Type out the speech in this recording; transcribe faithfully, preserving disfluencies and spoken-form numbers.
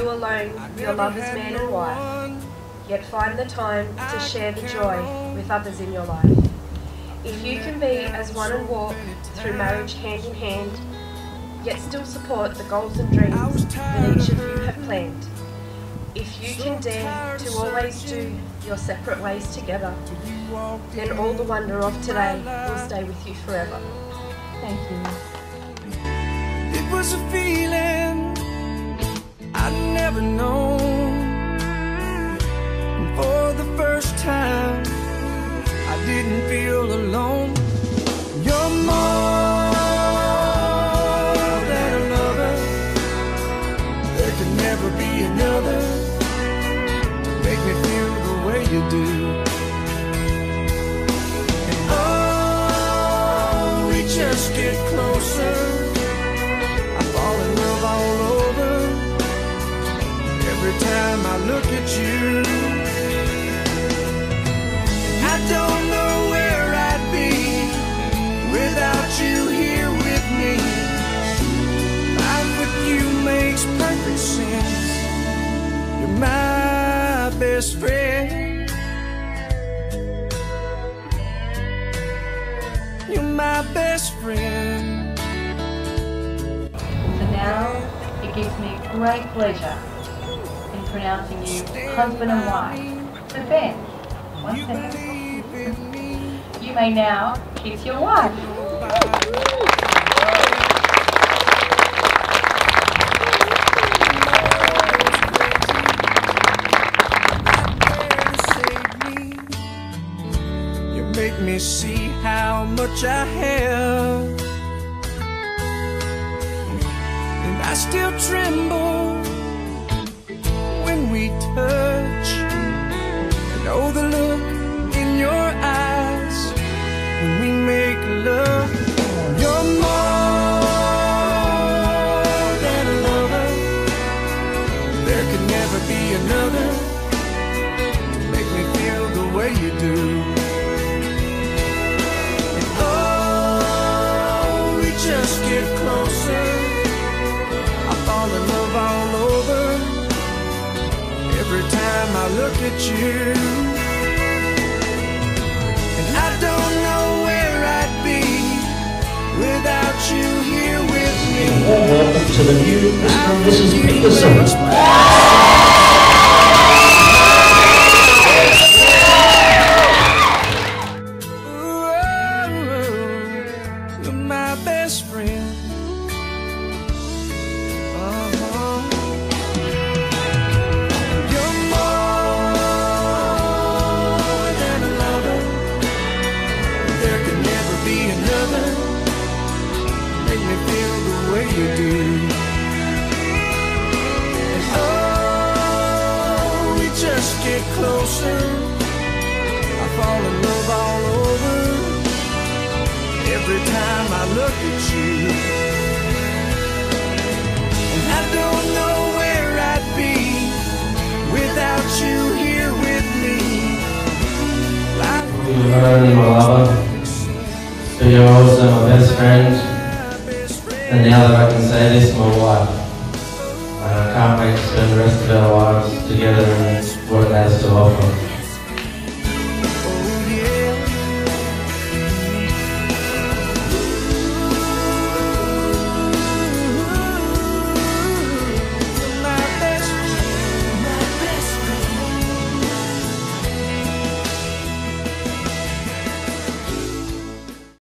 you alone, your lover's man and wife, yet find the time to share the joy with others in your life. If you can be as one and walk through marriage hand in hand, yet still support the goals and dreams that each of you have planned. If you can dare to always do your separate ways together, then all the wonder of today will stay with you forever. Thank you. It was a feeling I'd never known. And for the first time, I didn't feel alone. You're more than a lover. There can never be another to make me feel the way you do. And oh, we just get closer. I fall in love all over every time I look at you. I don't know where I'd be without you here with me. Life with you makes perfect sense. You're my best friend. You're my best friend. So now it gives me great pleasure in pronouncing you husband and wife. So Ben, one second. You may now kiss your wife. You make me see how much I have, and I still tremble when we touch. You know the look in your eyes when we make love. You're more than a lover. There can never be another to make me feel the way you do. And oh, we just get closer. I fall in love all over every time I look at you. I don't know where I'd be without you here with me. Welcome to the new Mister and Missus Peterson. Ooh, you're my best friend. Make me feel the way you do. And oh, we just get closer. I fall in love all over every time I look at you. And I don't know where I'd be without you here with me. You heard me, my lover. So you're also my best friend, and now that I can say this, my wife. I can't wait to spend the rest of our lives together and what it has to offer.